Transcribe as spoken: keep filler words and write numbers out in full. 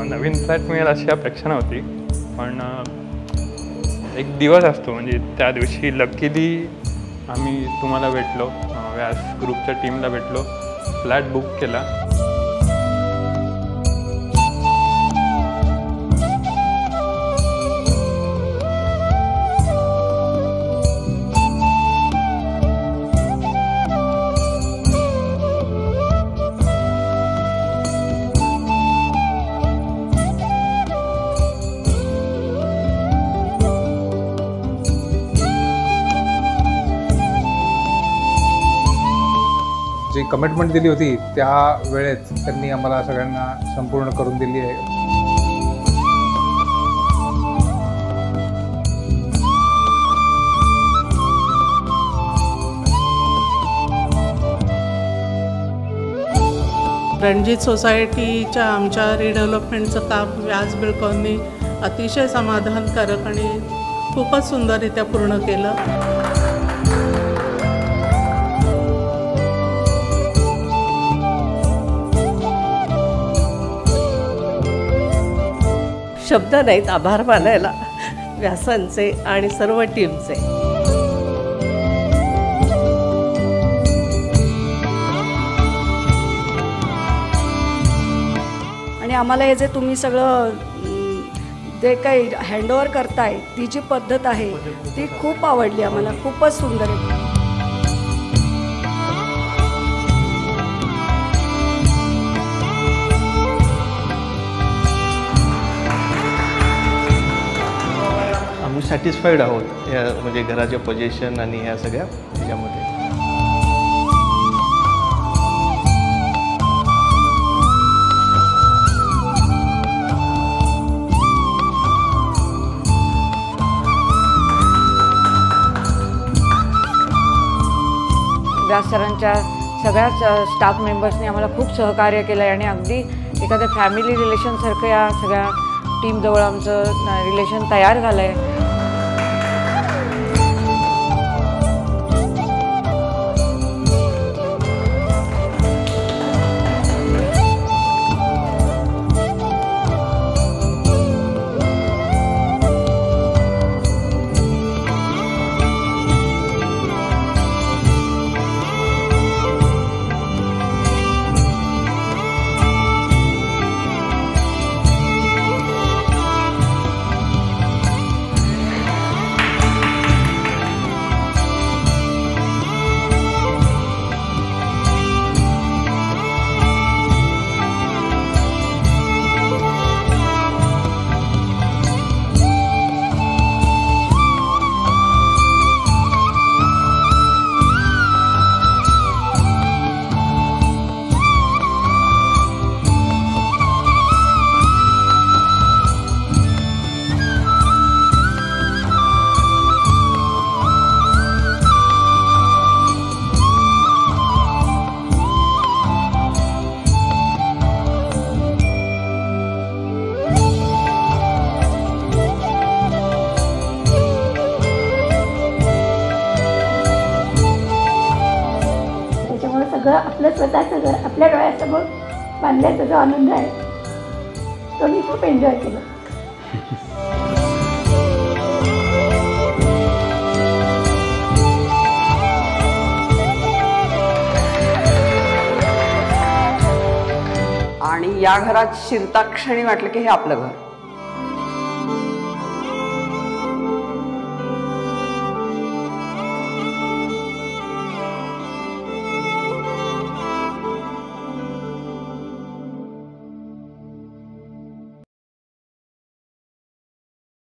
नवीन flat मिळेल अशी अपेक्षा नव्हती, पण एक दिवस असतो म्हणजे त्या दिवशी लकीली आम्ही तुम्हाला भेटलो, व्यास ग्रुपच्या टीमला भेटलो, फ्लॅट बुक केला. जी कमिटमेंट दिली होती त्या वेळेत त्यांनी आम्हाला सगळ्यांना संपूर्ण करून दिली आहे. रणजीत सोसायटीच्या आमच्या रिडेव्हलपमेंटचं काम व्यास बिल्डकॉननी अतिशय समाधानकारक आणि खूपच सुंदररित्या पूर्ण केलं. शब्द नाहीत आभार मानायला व्यासांचे आणि सर्व टीमचे. आणि आम्हाला हे जे तुम्ही सगळं जे काही हँडओव्हर करताय ती जी पद्धत आहे ती खूप आवडली आम्हाला, खूपच सुंदर आहे. आम्ही सॅटिस्फाईड आहोत या म्हणजे घराच्या पोझिशन आणि ह्या सगळ्या ह्याच्यामध्ये. व्यास सरांच्या सगळ्याच स्टाफ मेंबर्सनी आम्हाला खूप सहकार्य केलं आहे आणि अगदी एखाद्या फॅमिली रिलेशनसारखं या सगळ्या टीमजवळ आमचं रिलेशन तयार झालं आहे. सगळं आपलं स्वतःचं घर आपल्या डोळ्यासमोर बांधल्याचा जो आनंद आहे तो मी खूप एन्जॉय केला. आणि या घरात शिरता क्षणी वाटलं की हे आपलं घर.